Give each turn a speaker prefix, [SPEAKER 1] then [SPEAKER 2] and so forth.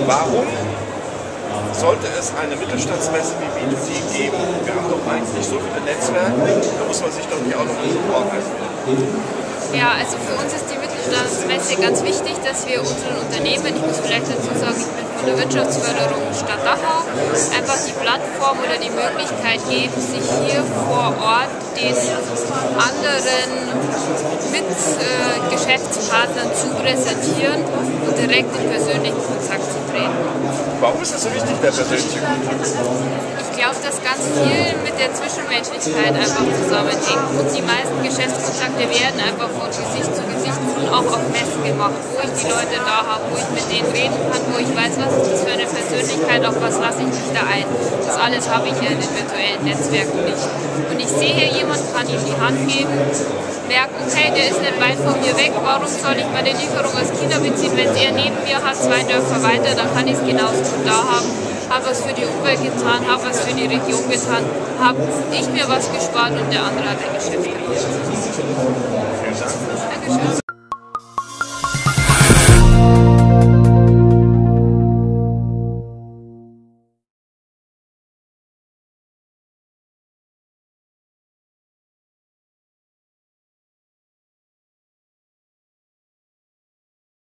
[SPEAKER 1] Warum sollte es eine Mittelstandsmesse wie B2C geben? Wir haben doch eigentlich so viele Netzwerke, da muss man sich doch nicht auch noch einen Support leisten.
[SPEAKER 2] Ja, also für uns ist die Mittelstandsmesse ganz wichtig, dass wir unseren Unternehmen, ich muss vielleicht dazu sagen, ich bin von der Wirtschaftsförderung Stadt Dachau, einfach die Plattform oder die Möglichkeit geben, sich hier vor Ort den anderen Geschäftspartnern zu präsentieren und direkt in persönlichen Kontakt zu treten.
[SPEAKER 1] Warum ist das so wichtig, der persönliche Kontakt?
[SPEAKER 2] Ich glaube, dass ganz viel mit der Zwischenmenschlichkeit einfach zusammenhängt und die meisten Geschäftskontakte werden einfach von Gesicht zu Gesicht und auch auf Messen gemacht, wo ich die Leute da habe, wo ich mit denen reden kann, wo ich weiß, was ist das für eine Persönlichkeit, auf was lasse ich mich da ein. Das alles habe ich ja in den virtuellen Netzwerken nicht. Und ich sehe hier jemanden, kann ihm die Hand geben, merken, okay, der ist nicht weit von mir weg, warum soll ich meine Lieferung aus China beziehen, wenn es er neben mir hat, 2 Dörfer weiter, dann kann ich es genauso gut da haben. Habe was für die Umwelt getan, habe was für die Region getan, habe ich mir was gespart und der andere hat ein Geschäft gemacht.
[SPEAKER 1] Vielen Dank.
[SPEAKER 2] Dankeschön.